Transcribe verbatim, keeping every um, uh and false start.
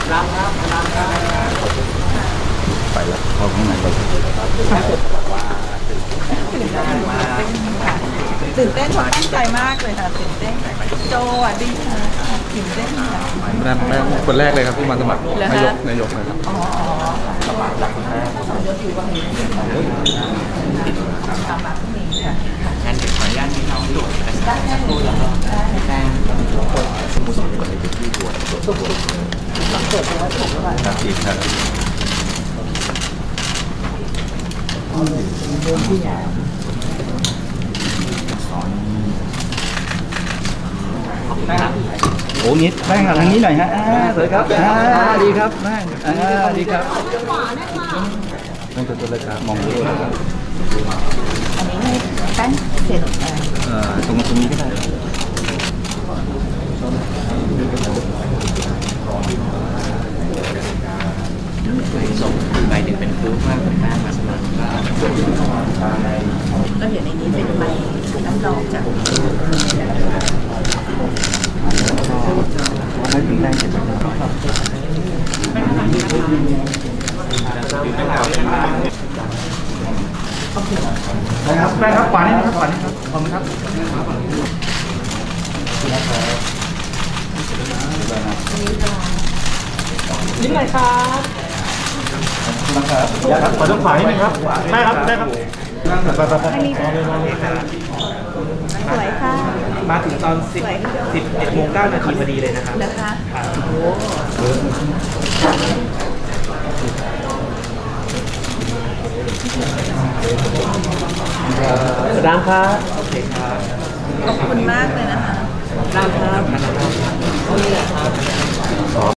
รับครับรับครับไปแล้วเข้าข้างในไปตื่นเต้นเขาตั้งใจมากเลยค่ะตื่นเต้นโจอ่ะดีค่ะตื่นเต้นค่ะแม่แม่คนแรกเลยครับที่มาสมัครนายกนายกเลยครับอ๋อสมัครจากแรกยศอยู่วันนี้ทำมาพรุ่งนี้ค่ะงั้นเดี๋ยวขออนุญาตที่น้องดูได้แค่ดูแล้วได้แค่คนสมุดก่อนเลยที่ตัวตัวตัวสังเกตว่าถูกหรือเปล่าครับอีกครับโอ้งี้แม่งทางนี้หน่อยฮะสวยครับดีครับแม่งดีครับต้องตัวเลยครับมองดูนะครับอันนี้ให้แป้งเสร็จเอ่อตรงตรงนี้ก็ได้ส่งใบหนึ่งเป็นรูปว่าเป็นหน้ามาสมัครก็เห็นในนี้เป็นใบรับรองจากไม่ถึงได้เสร็จนะครับได้ครับขวานี่นะครับขวานี่ครับขอบคุณครับยิ้มหน่อยครับครับขอต้องขวานิดนึงครับได้ครับได้ครับสวยค่ะมาถึงตอนสิบสิบเอ็ดโมงเก้านาทีพอดีเลยนะครับนะคะรามครับโอเคครับขอบคุณมากเลยนะคะรามครับ